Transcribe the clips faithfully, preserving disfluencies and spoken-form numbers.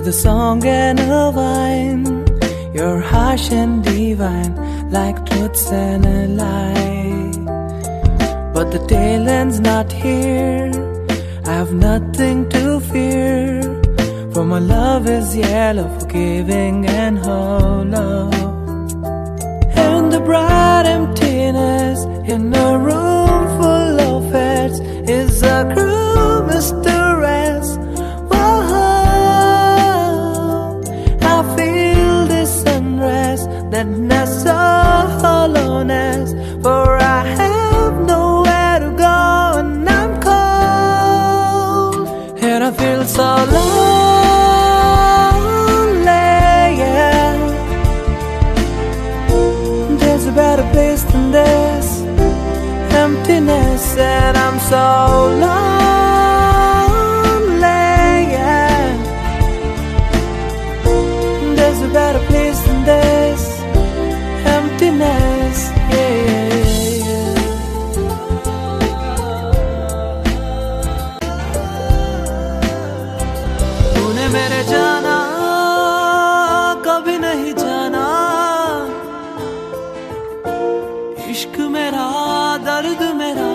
with a song and a wine. You're harsh and divine, like truths and a lie. But the tail end's not here, I have nothing to fear, for my love is yellow, forgiving and hollow. And the bright emptiness in a room full of heads is a cruel mistress. Whoa, I feel this unrest, that nest of hollowness, for I have nowhere to go and I'm cold, and I feel so lonely, yeah. There's a better place than this emptiness, and I'm so lonely, yeah. There's a better place than this emptiness, yeah, yeah, yeah. तूने मेरे जाना कभी नहीं जाना, इश्क मेरा दर्द मेरा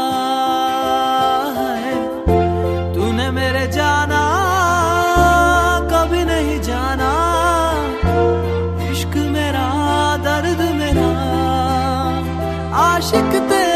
है। तूने मेरे जाना कभी नहीं जाना, इश्क मेरा दर्द मेरा, आशिक तेरा